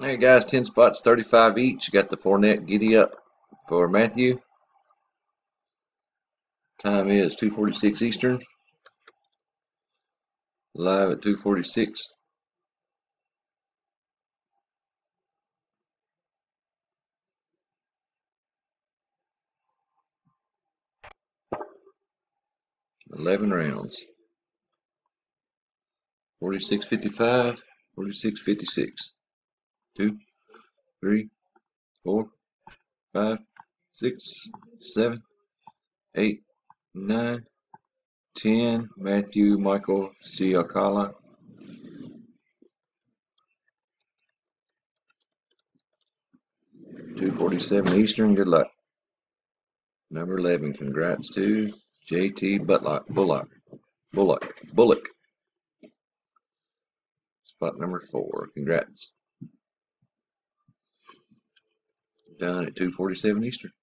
Alright guys, 10 spots, 35 each. You got the Fournette Getty up for Mathew. Time is 2:46 Eastern. Live at 2:46. $11 rounds. 46.55, 46.56. 2, 3, 4, 5, 6, 7, 8, 9, 10. Mathew Michael Siakala. 2:47 Eastern. Good luck. Number 11. Congrats to JT Bullock. Spot number 4. Congrats. Done at 2:47 Eastern.